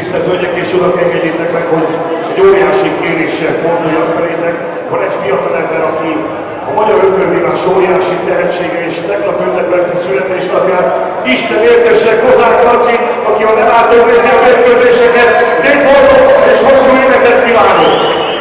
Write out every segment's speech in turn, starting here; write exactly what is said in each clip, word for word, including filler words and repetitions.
Tisztelt Hölgyek és Urak, engedjétek meg, hogy egy óriási kéréssel forduljak felétek. Van egy fiatalember, aki a magyar ökölvívás óriási tehetsége, és tegnap ünnepelte születésnapját. Isten értesse Kozák Lacit, aki a lelátók nézi a mérkőzéseket. Légy boldog és hosszú életet kívánok!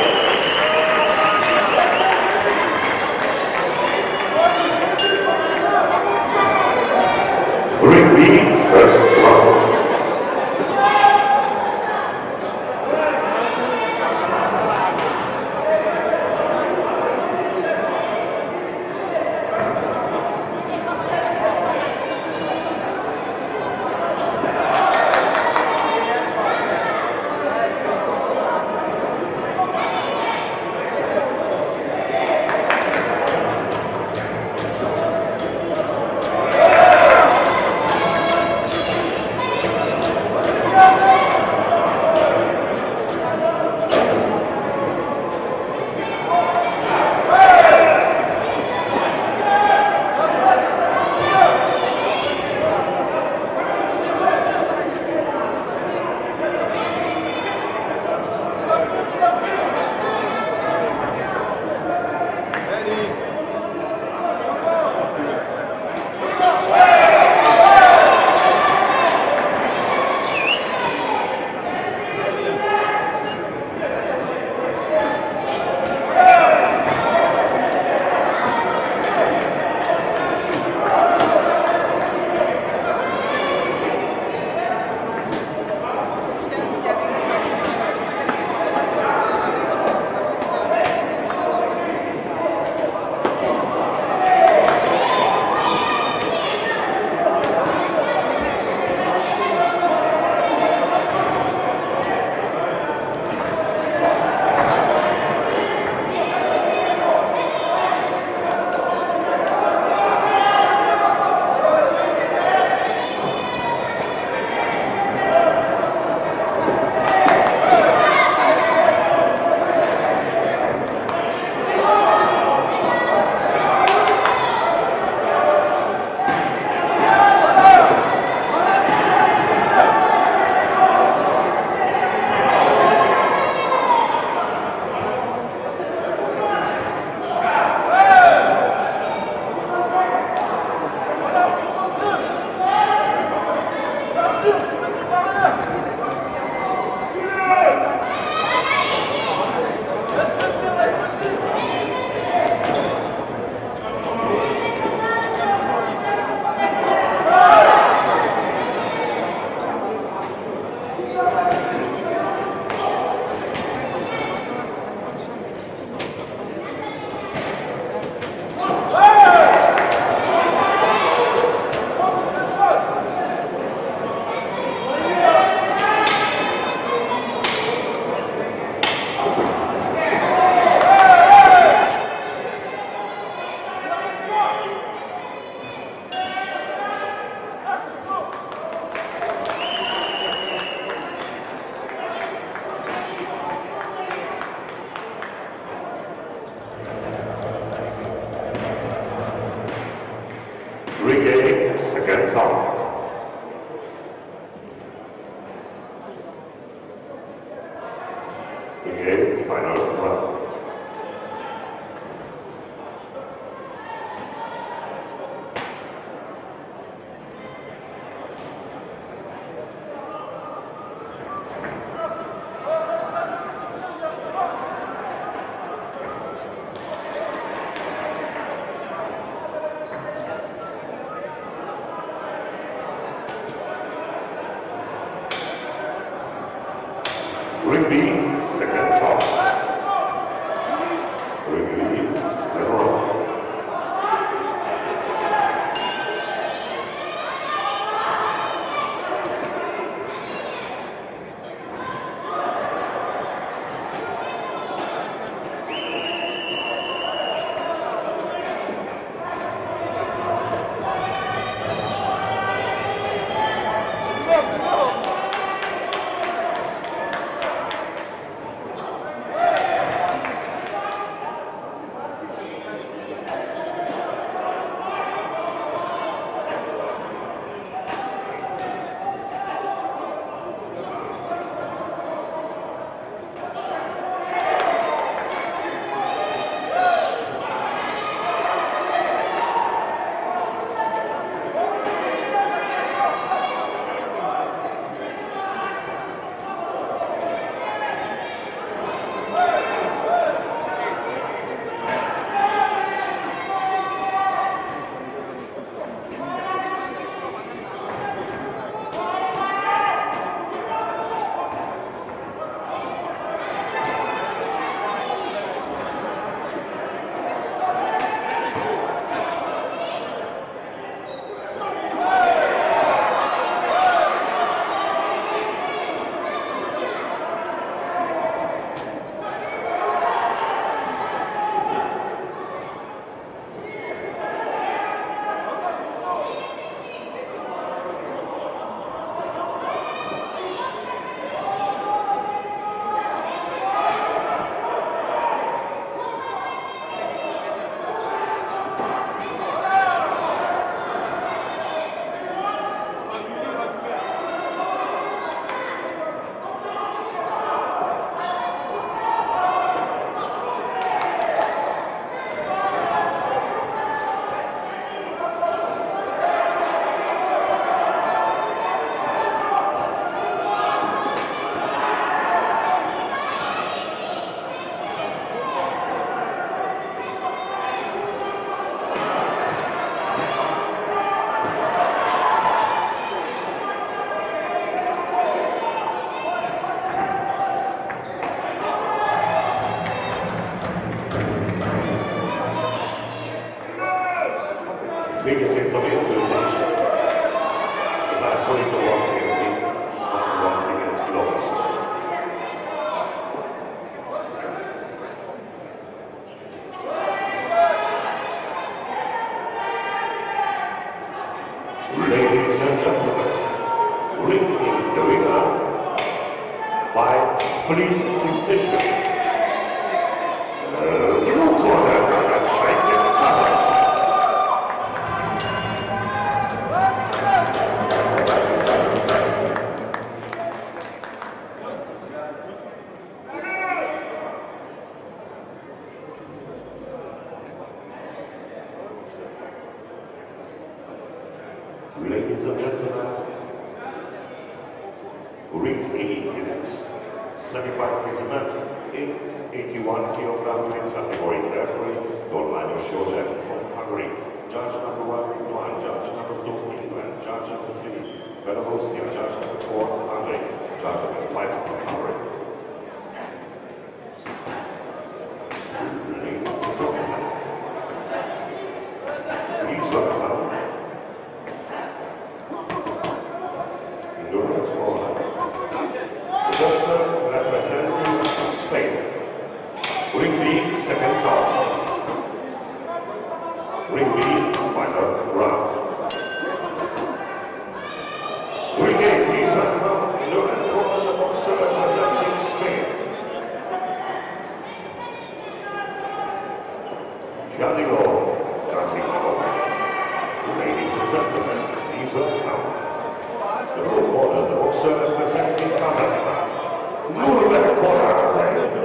Ring B, first round. Ring A, second song. Ring A, final round. Ring B, second song. Ring B, second round. Véget ért a mérkőzés. Zászlóitóval férfi, hatvankilenc kilogramm. Ladies and gentlemen, ringing the winner by split decision. Uh, blue corner, Shaiken, Kazakhstan. Ladies and gentlemen, ring A in next semifinal is a match eighty-one kilogram weight category. Referee Dolmányos József from Hungary. Judge number one, Reply. Judge number two, England. Judge number three, Belarusia. Judge number four, Hungary. Judge number five, Hungary. Ladies and gentlemen, please welcome boxer representing Spain. Ring B, second round. Ring B, final round. Ring A, please welcome Lorenzo, the boxer representing Spain. Jadigo Casino. Ladies and gentlemen, please welcome the blue corner, the boxer representing Kazakhstan. Nurbek Korate.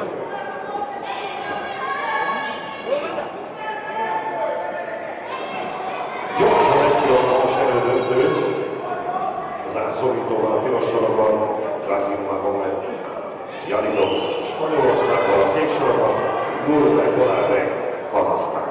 nyolcvanegy kilogrammos elődöntő, zászlóitóval a piros sorban Krasim Magomed Jalidov, Spanyolországgal a kék sorban Nurbek Korate, Kazahsztán.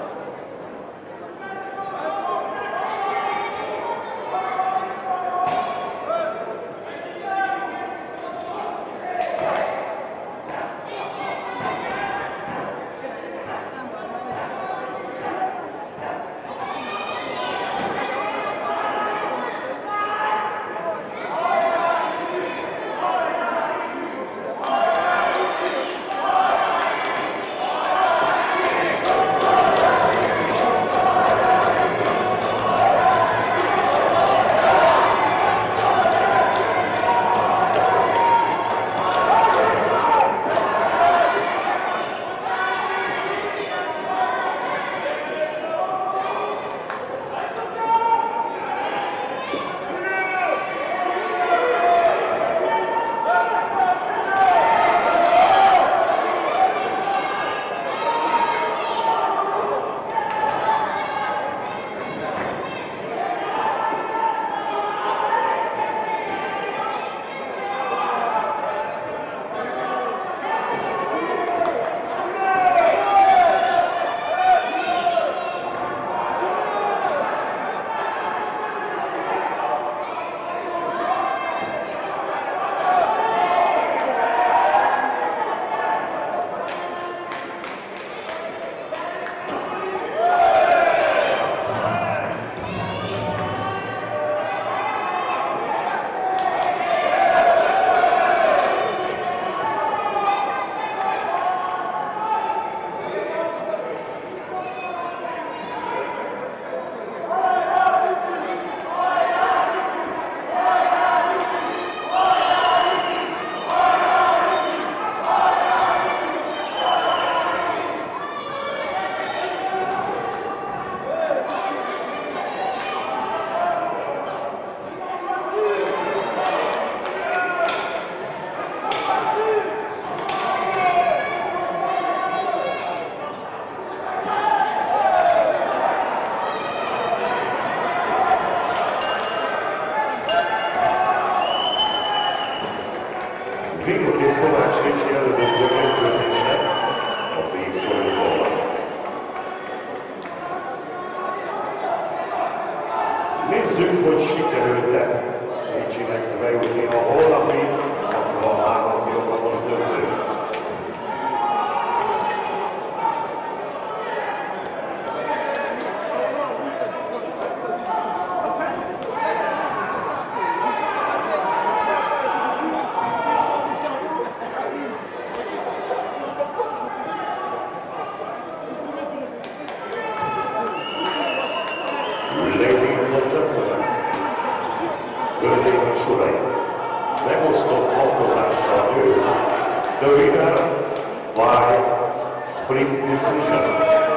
Végül Kovács Ricsi elődöntő mérkőzésnek a B-szorúból. Nézzük, hogy sikerült-e Ricsinek bejutni a holnapi hatvanhárom kilogrammos döntőt. Ladies and gentlemen, hölgyeim és uraim, megosztott pontozással nőtt, the winner by split decision.